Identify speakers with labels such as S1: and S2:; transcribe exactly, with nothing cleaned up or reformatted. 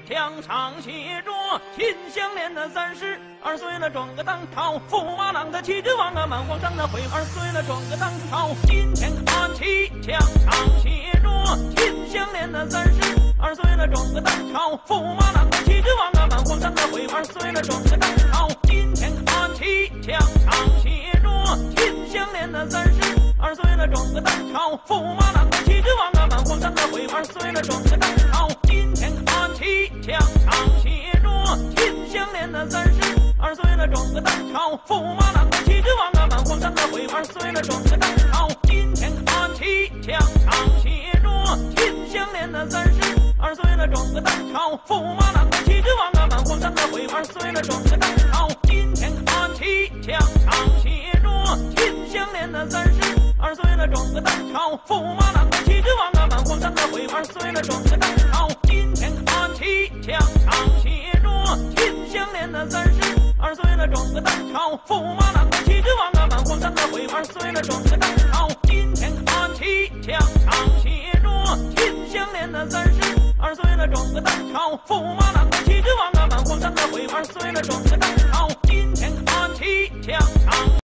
S1: 墙上写着秦香莲的三十二岁了，转个当朝，驸马郎的旗帜王啊，满皇上的回二岁了，转个当朝。今天看齐墙上写着秦香莲的三十二岁了，转个当朝，驸马郎的旗帜王啊，满皇上的回二岁了，转个当朝。今天看齐墙上写着秦香莲的三十二岁了，转个当朝，驸马郎的旗帜王啊，满皇上的回二岁了，转个当朝。今天看齐墙上写着秦香莲的三十二岁了，转个当朝，驸马郎的旗帜王啊，满皇上的回二岁了，转个当朝。今天看齐墙上写着秦香莲的三十二岁了，转个当朝，驸马郎的旗帜王啊，满皇上的回二岁了，转个当朝。今天看齐墙上写着秦香莲的三十二岁了，转个当朝，驸马郎的旗帜王啊，满皇上的回二岁了，转个当朝。今天看齐墙上写着秦香莲的三十二岁了，转个当朝，驸马郎的旗帜王啊，满皇上的回二岁了，转个当朝。今天看齐墙上写着秦香莲的三十二岁了，转个当朝，驸马